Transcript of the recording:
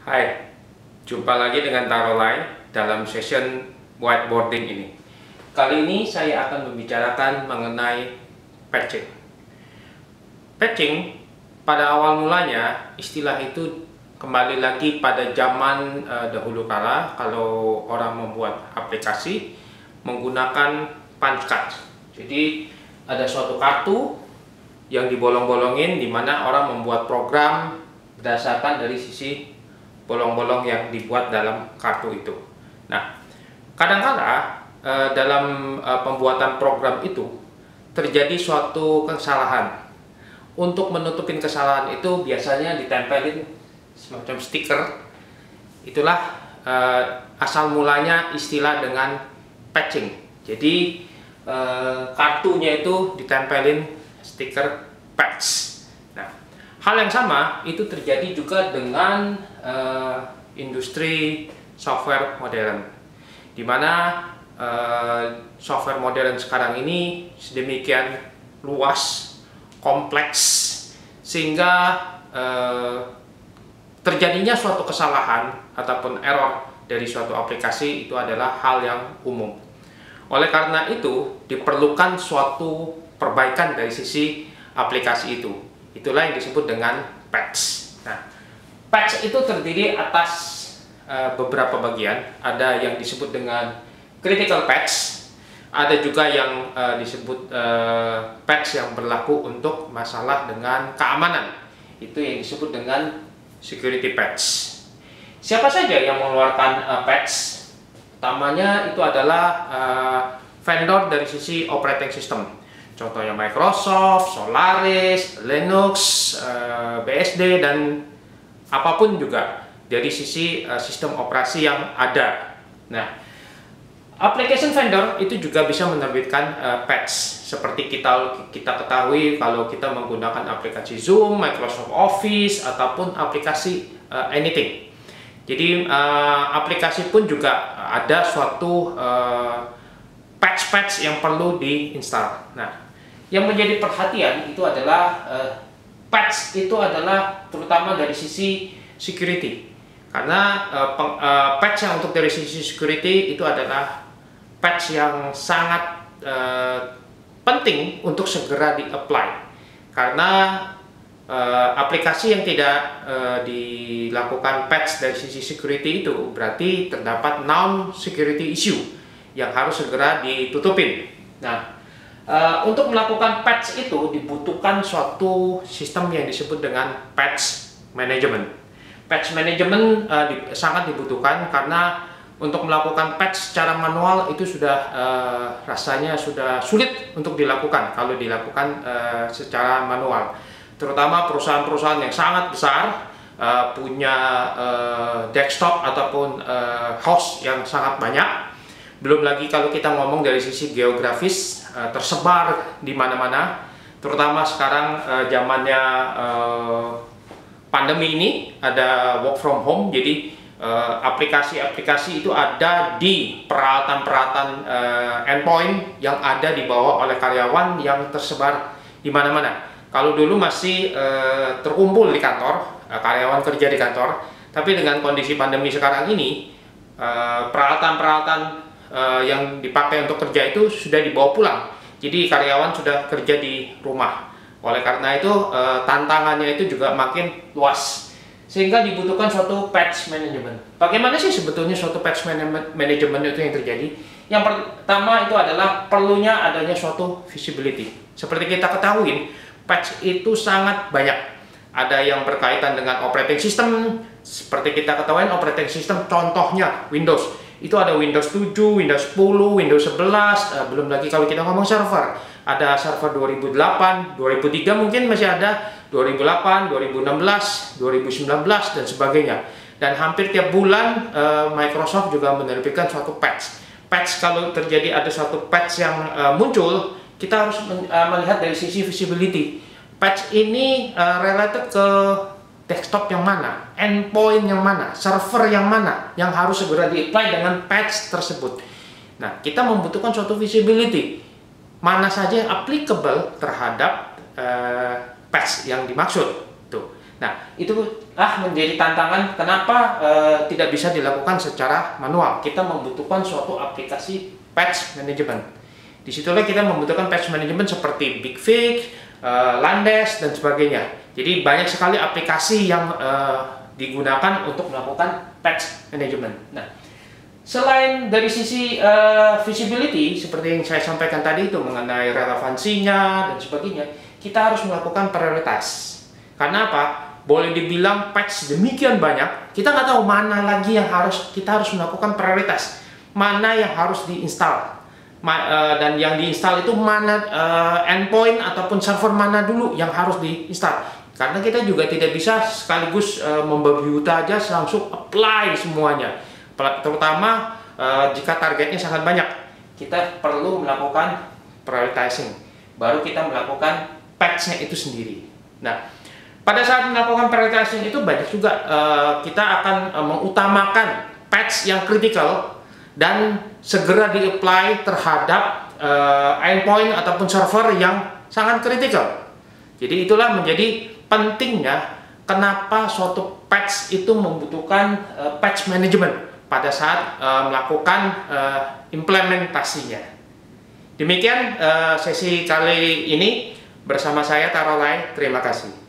Hai, jumpa lagi dengan Tarolai dalam session whiteboarding ini. Kali ini saya akan membicarakan mengenai patching. Patching, pada awal mulanya istilah itu kembali lagi pada zaman dahulu kala, kalau orang membuat aplikasi menggunakan punch card. Jadi ada suatu kartu yang dibolong-bolongin, di mana orang membuat program berdasarkan dari sisi bolong-bolong yang dibuat dalam kartu itu. Nah, kadang-kala dalam pembuatan program itu terjadi suatu kesalahan. Untuk menutupin kesalahan itu biasanya ditempelin semacam stiker. Itulah asal mulanya istilah dengan patching. Jadi kartunya itu ditempelin stiker patch. Nah, hal yang sama itu terjadi juga dengan industri software modern, di mana software modern sekarang ini sedemikian luas, kompleks, sehingga terjadinya suatu kesalahan ataupun error dari suatu aplikasi itu adalah hal yang umum. Oleh karena itu diperlukan suatu perbaikan dari sisi aplikasi itu. Itulah yang disebut dengan patch. Nah, patch itu terdiri atas beberapa bagian. Ada yang disebut dengan critical patch, ada juga yang disebut patch yang berlaku untuk masalah dengan keamanan. Itu yang disebut dengan security patch. Siapa saja yang mengeluarkan patch? Utamanya itu adalah vendor dari sisi operating system. Contohnya Microsoft, Solaris, Linux, BSD, dan apapun juga dari sisi sistem operasi yang ada. Nah, application vendor itu juga bisa menerbitkan patch. Seperti kita ketahui kalau kita menggunakan aplikasi Zoom, Microsoft Office, ataupun aplikasi anything. Jadi aplikasi pun juga ada suatu patch-patch yang perlu diinstal. Nah, yang menjadi perhatian itu adalah patch itu adalah terutama dari sisi security, karena patch yang untuk dari sisi security itu adalah patch yang sangat penting untuk segera di-apply, karena aplikasi yang tidak dilakukan patch dari sisi security itu berarti terdapat non-security issue yang harus segera ditutupin. Nah, untuk melakukan patch itu dibutuhkan suatu sistem yang disebut dengan patch management. Patch management sangat dibutuhkan karena untuk melakukan patch secara manual itu sudah rasanya sudah sulit untuk dilakukan kalau dilakukan secara manual. Terutama perusahaan-perusahaan yang sangat besar, punya desktop ataupun host yang sangat banyak. Belum lagi kalau kita ngomong dari sisi geografis, tersebar di mana-mana. Terutama sekarang zamannya pandemi ini, ada work from home, jadi aplikasi-aplikasi itu ada di peralatan-peralatan endpoint yang ada dibawa oleh karyawan yang tersebar di mana-mana. Kalau dulu masih terkumpul di kantor, karyawan kerja di kantor, tapi dengan kondisi pandemi sekarang ini, peralatan-peralatan yang dipakai untuk kerja itu sudah dibawa pulang. Jadi karyawan sudah kerja di rumah. Oleh karena itu tantangannya itu juga makin luas, sehingga dibutuhkan suatu patch management. Bagaimana sih sebetulnya suatu patch management itu yang terjadi? Yang pertama itu adalah perlunya adanya suatu visibility. Seperti kita ketahui, patch itu sangat banyak. Ada yang berkaitan dengan operating system. Seperti kita ketahui, operating system contohnya Windows. Itu ada Windows 7, Windows 10, Windows 11, belum lagi kalau kita ngomong server. Ada server 2008, 2003 mungkin masih ada, 2008, 2016, 2019, dan sebagainya. Dan hampir tiap bulan Microsoft juga menerbitkan suatu patch. Patch, kalau terjadi ada suatu patch yang muncul, kita harus melihat dari sisi visibility. Patch ini related ke desktop yang mana, endpoint yang mana, server yang mana yang harus segera di-apply dengan patch tersebut. Nah, kita membutuhkan suatu visibility. Mana saja yang applicable terhadap patch yang dimaksud. Tuh. Nah, itulah menjadi tantangan kenapa tidak bisa dilakukan secara manual. Kita membutuhkan suatu aplikasi patch management. Disitulah kita membutuhkan patch management seperti BigFix, Landes, dan sebagainya. Jadi banyak sekali aplikasi yang digunakan untuk melakukan patch management. Nah, selain dari sisi visibility, seperti yang saya sampaikan tadi itu mengenai relevansinya dan sebagainya, kita harus melakukan prioritas. Karena apa? Boleh dibilang patch demikian banyak, kita nggak tahu mana lagi yang kita harus melakukan prioritas, mana yang harus diinstal, dan yang diinstal itu mana endpoint ataupun server mana dulu yang harus diinstal. Karena kita juga tidak bisa sekaligus membabi buta aja langsung apply semuanya. Terutama jika targetnya sangat banyak, kita perlu melakukan prioritizing, baru kita melakukan patch-nya itu sendiri. Nah, pada saat melakukan prioritizing itu banyak juga kita akan mengutamakan patch yang kritikal dan segera di-apply terhadap endpoint ataupun server yang sangat kritikal. Jadi itulah menjadi pentingnya kenapa suatu patch itu membutuhkan patch management pada saat melakukan implementasinya. Demikian sesi kali ini bersama saya Tarolai. Terima kasih.